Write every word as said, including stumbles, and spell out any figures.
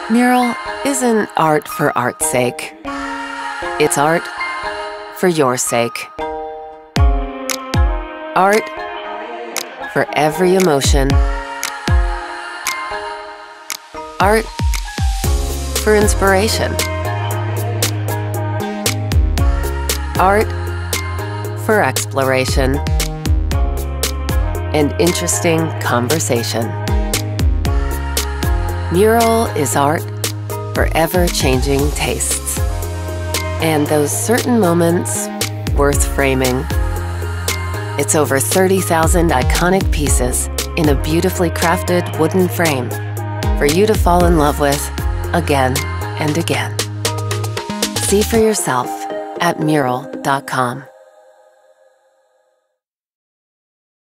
Meural isn't art for art's sake. It's art for your sake. Art for every emotion. Art for inspiration. Art for exploration and interesting conversation. Meural is art for ever-changing tastes and those certain moments worth framing. It's over thirty thousand iconic pieces in a beautifully crafted wooden frame for you to fall in love with again and again. See for yourself at meural dot com.